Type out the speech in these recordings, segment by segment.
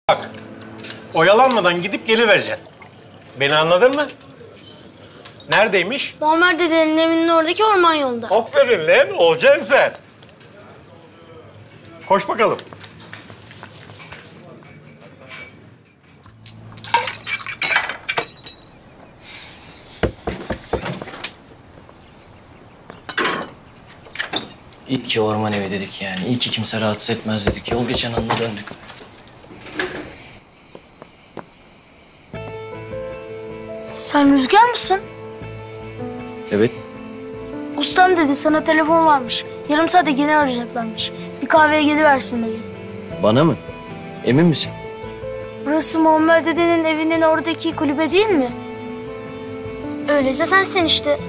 Bak, oyalanmadan gidip gelivereceksin. Beni anladın mı? Neredeymiş? Muammer dedenin evinin oradaki orman yolunda. Aferin lan, olacaksın sen. Koş bakalım. İyi ki orman evi dedik yani. İyi ki kimse rahatsız etmez dedik. Yol geçen anda döndük. Sen Rüzgar mısın? Evet. Ustam dedi sana telefon varmış. Yarım saate geri arayacaklarmış. Bir kahveye geliversin dedi. Bana mı? Emin misin? Burası Muammer dedenin evinin oradaki kulübe değil mi? Öyleyse sensin işte.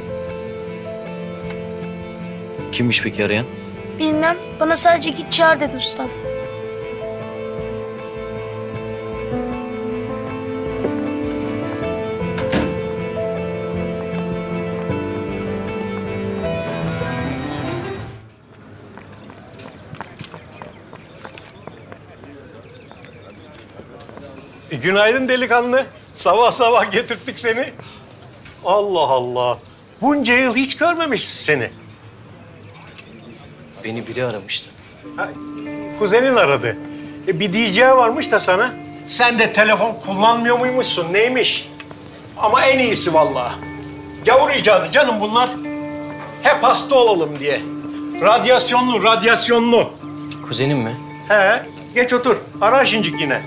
Kimmiş peki arayan? Bilmem. Bana sadece git çağır dedi ustam. Günaydın delikanlı. Sabah sabah getirttik seni. Allah Allah. Bunca yıl hiç görmemiş seni. Beni biri aramıştı. Ha, kuzenin aradı. Bir diyeceği varmış da sana. Sen de telefon kullanmıyor muymuşsun? Neymiş? Ama en iyisi vallahi. Gavur icadı canım bunlar. Hep hasta olalım diye. Radyasyonlu, radyasyonlu. Kuzenim mi? He, geç otur. Ara şimdi yine.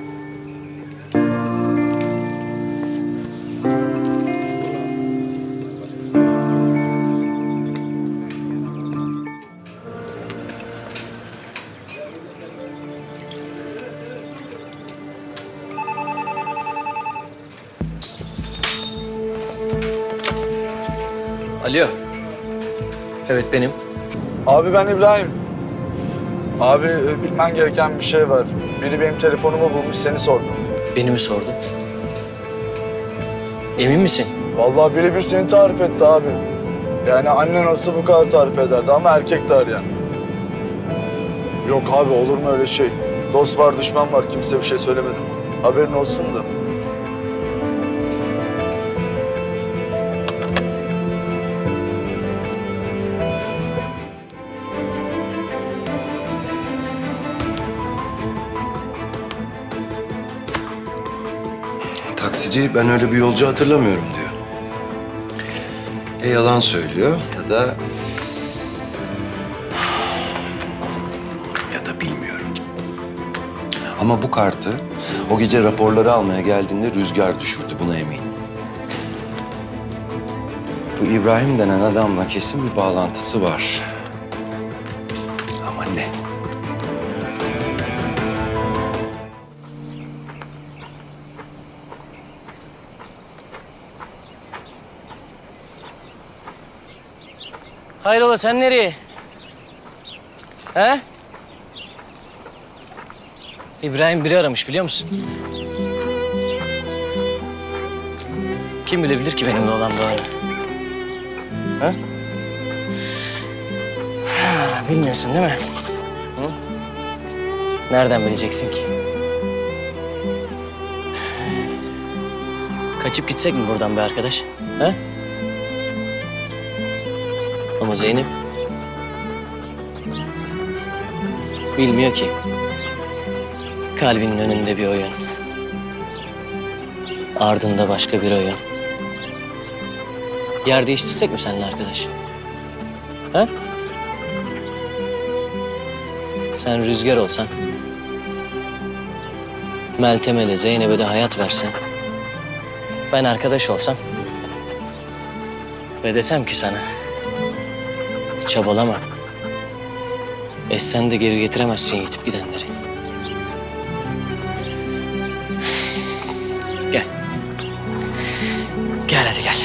Alo. Evet benim. Abi ben İbrahim. Abi bilmen gereken bir şey var. Biri benim telefonumu bulmuş, seni sordu. Beni mi sordun? Emin misin? Vallahi birebir seni tarif etti abi. Yani annen olsa bu kadar tarif ederdi ama erkek de arayan. Yok abi, olur mu öyle şey? Dost var, düşman var. Kimse bir şey söylemedim. Haberin olsun da. Taksici ben öyle bir yolcu hatırlamıyorum diyor. Yalan söylüyor ya da bilmiyorum. Ama bu kartı o gece raporları almaya geldiğinde Rüzgar düşürdü, buna eminim. Bu İbrahim denen adamla kesin bir bağlantısı var. Ama ne? Hayrola sen nereye? He? İbrahim biri aramış biliyor musun? Kim bilebilir ki benimle olan bu ara? Ha? Bilmiyorsun değil mi? Hı? Nereden bileceksin ki? Kaçıp gitsek mi buradan be arkadaş? Ha? Ama Zeynep bilmiyor ki. Kalbinin önünde bir oyun. Ardında başka bir oyun. Yer değiştirsek mi seninle arkadaş? Ha? Sen Rüzgar olsan, Meltem'e de Zeynep'e de hayat versen, ben arkadaş olsam ve desem ki sana, çabalama. Sen de geri getiremezsin yitip gidenleri. Gel. Gel hadi gel.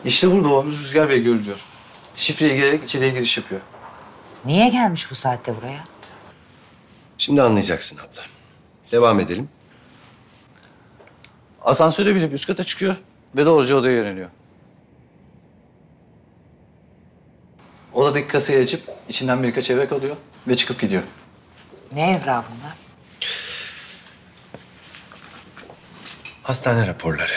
İşte burada oğlumuz Rüzgar Bey görülüyor. Şifreye girerek içeriye giriş yapıyor. Niye gelmiş bu saatte buraya? Şimdi anlayacaksın abla. Devam edelim. Asansöre binip üst kata çıkıyor ve doğruca odaya yöneliyor. Odadaki kasayı açıp içinden birkaç evrak alıyor ve çıkıp gidiyor. Ne evrağı bunlar? Hastane raporları.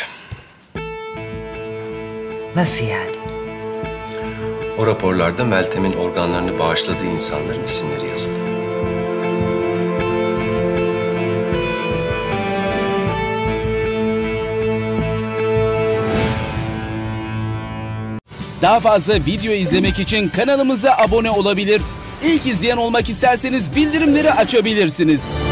Nasıl yani? O raporlarda Meltem'in organlarını bağışladığı insanların isimleri yazılı. Daha fazla video izlemek için kanalımıza abone olabilir. İlk izleyen olmak isterseniz bildirimleri açabilirsiniz.